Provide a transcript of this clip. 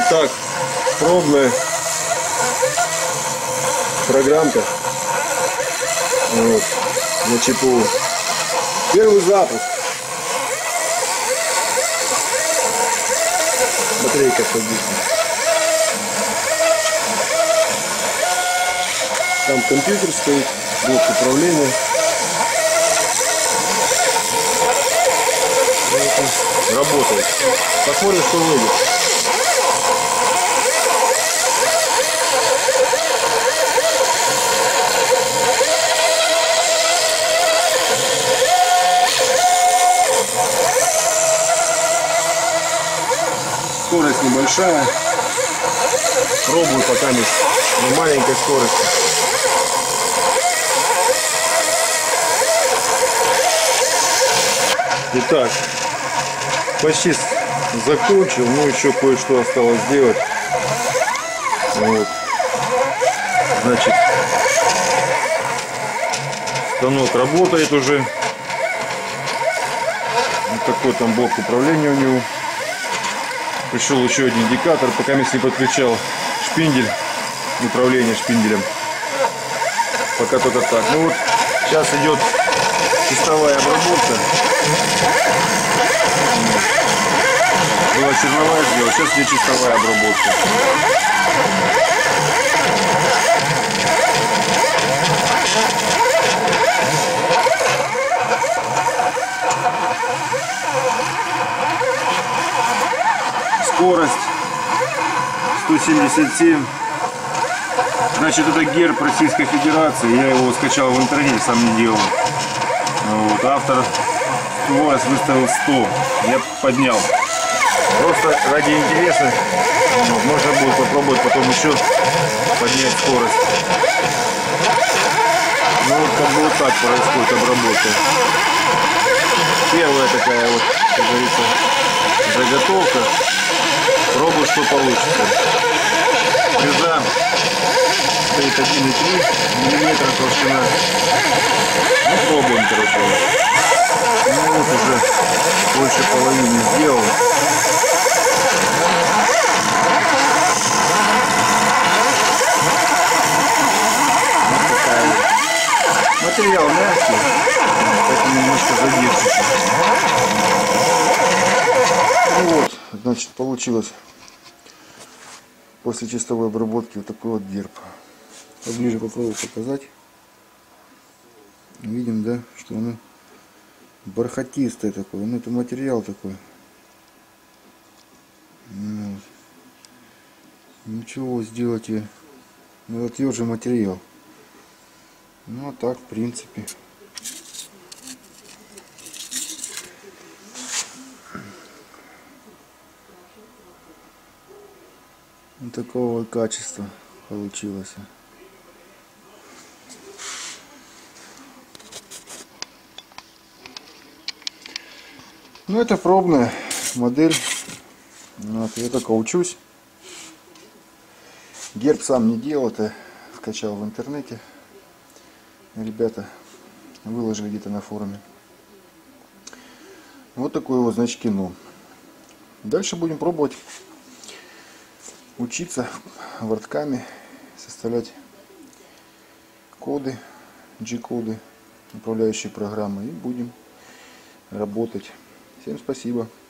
Итак, пробная программка вот, на ЧПУ. Первый запуск. Батарейка садится. Там компьютер стоит, блок управления. Работает. Посмотрим, что выйдет. Скорость небольшая. Пробую пока на маленькой скорости. Итак, почти закончил, но еще кое-что осталось сделать. Вот. Значит, станок работает уже. Вот такой там блок управления у него. Пришел еще один индикатор, пока я не подключал шпиндель, управление шпинделем. Пока только так. Ну вот, сейчас идет чистовая обработка. Была черновая сделала, сейчас идет чистовая обработка. Скорость 177. Значит, это герб Российской Федерации. Я его скачал в интернете, сам не делал. Вот. Автор скорость выставил 100. Я поднял. Просто ради интереса. Вот. Можно будет попробовать потом еще поднять скорость. Ну вот как бы вот так происходит обработка. Первая такая вот, как говорится, заготовка. Пробую, что получится. Фреза стоит 1,3 мм толщина. Ну, пробуем, короче. Ну вот уже больше половины сделал. Вот такая вот. Материал мягкий, поэтому немножко задержится. Ну вот, значит, получилось после чистовой обработки вот такой вот герб. Поближе попробую показать. Видим, да, что оно бархатистое такое. Ну, это материал такой. Вот. Ничего сделать и это твердый материал. Ну а так, в принципе. Вот такого качества получилось. Ну, это пробная модель. Вот, я только учусь. Герб сам не делал, это скачал в интернете. Ребята выложили где-то на форуме. Вот такой вот, значит, кино. Дальше будем пробовать учиться вордками составлять коды, G-коды, управляющие программы, и будем работать. Всем спасибо.